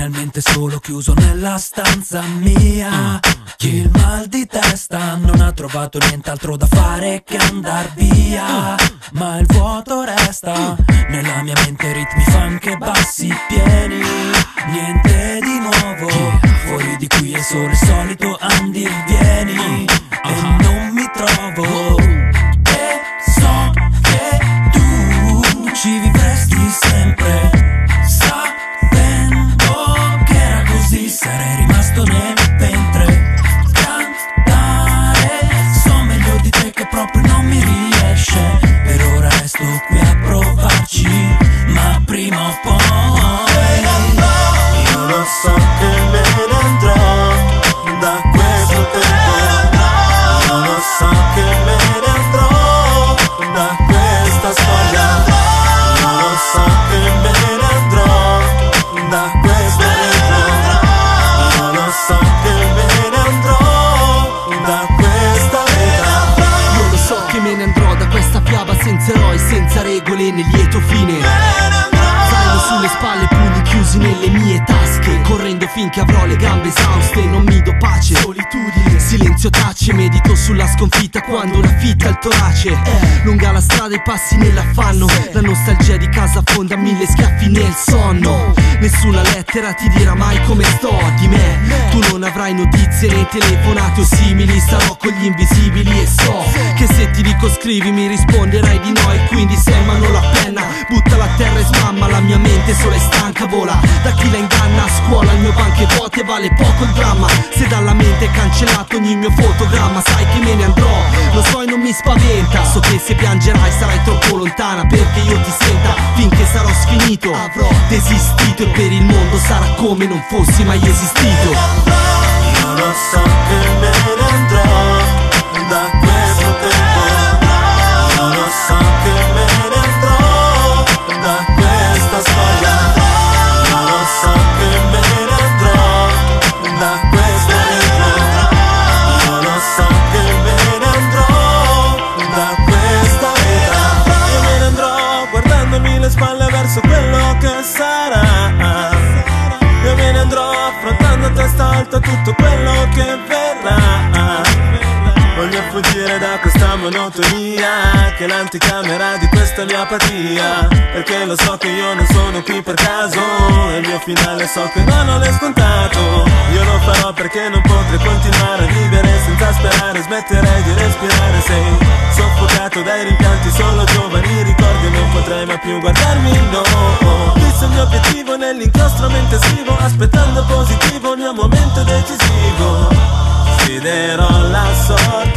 finalmente solo chiuso nella stanza mia. Il mal di testa non ha trovato nient'altro da fare che andar via, ma il vuoto resta nella mia mente, ritmi funk e bassi pieni. Niente di nuovo, fuori di qui è solo il solito andir vieni. E non mi trovo, e so che tu ci vivresti sempre, sapendo che era così, sarei rimasto nel ventre. Cantare, so meglio di te che proprio non mi riesce. Per ora resto qui a provarci, ma prima o poi io lo so che me ne andrò da questo tempo. Io lo so che me ne andrò da questa storia. Io lo so che me ne andrò da questo tempo. Io lo so che me ne andrò da questa vita. Io lo so che me ne andrò da questa fiaba, senza eroi, senza regole, nel lieto fine. Zaino sulle spalle, pugni chiusi nelle mie tasche, correndo finché avrò le gambe esauste. Non mi do pace, solitudine, silenzio tace. Medito sulla sconfitta quando una fitta al torace. Lunga la strada, i passi nell'affanno. La nostalgia di casa affonda mille schiaffi nel sonno. Nessuna lettera ti dirà mai come sto di me. Tu non avrai notizie né telefonate o simili. Starò con gli invisibili e so che se ti dico scrivi mi risponderai di no. E quindi se in mano la penna, buttala a terra e smamma. La mia mente sola e stanca vola da chi la inganna. A scuola il mio banco è vuoto e vale poco il dramma. Se dalla mente è cancellato ogni mio fotogramma, sai che me ne andrò, lo so e non mi spaventa. So che se piangerai sarai troppo lontana perché io ti senta. Finché sarò sfinito avrò desistito e per il mondo sarà come non fossi mai esistito. Io lo so che me ne andrò da questo tempo. Io lo so che me ne andrò da questa storia. Io lo so che me ne andrò da questo tempo. Io lo so che me ne andrò da questa vita. Io me ne andrò guardandomi le spalle verso quello che sarà. Io me ne andrò affrontando a testa alta tutto quello che verrà. Voglio fuggire da questa monotonia che è l'anticamera di questa mia apatia. Perché lo so che io non sono qui per caso e il mio finale so che non è scontato. Io lo farò perché non potrei continuare a vivere senza sperare. Smetterei di respirare, sei soffocato dai rimpianti solo giovani ricordi. Non potrei mai più guardarmi, no. Fisso il mio obiettivo nell'inchiostro mentre scrivo, aspettando positivo il mio momento decisivo. Sfiderò la sorte